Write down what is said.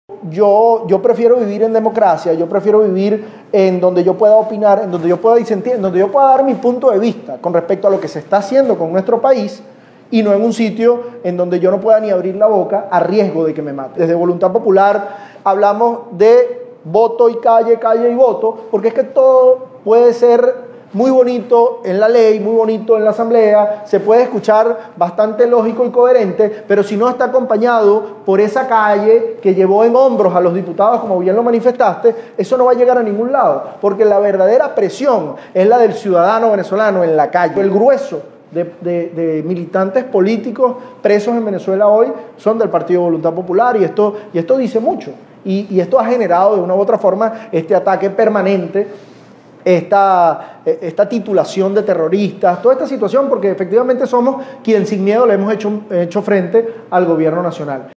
Yo prefiero vivir en democracia, yo prefiero vivir en donde yo pueda opinar, en donde yo pueda disentir, en donde yo pueda dar mi punto de vista con respecto a lo que se está haciendo con nuestro país, y no en un sitio en donde yo no pueda ni abrir la boca a riesgo de que me mate. Desde Voluntad Popular hablamos de voto y calle, calle y voto, porque es que todo puede ser muy bonito en la ley, muy bonito en la asamblea, se puede escuchar bastante lógico y coherente, pero si no está acompañado por esa calle que llevó en hombros a los diputados, como bien lo manifestaste, eso no va a llegar a ningún lado, porque la verdadera presión es la del ciudadano venezolano en la calle. El grueso de militantes políticos presos en Venezuela hoy son del Partido Voluntad Popular, y esto dice mucho, y esto ha generado de una u otra forma este ataque permanente, esta titulación de terroristas, toda esta situación, porque efectivamente somos quien sin miedo le hemos hecho frente al gobierno nacional.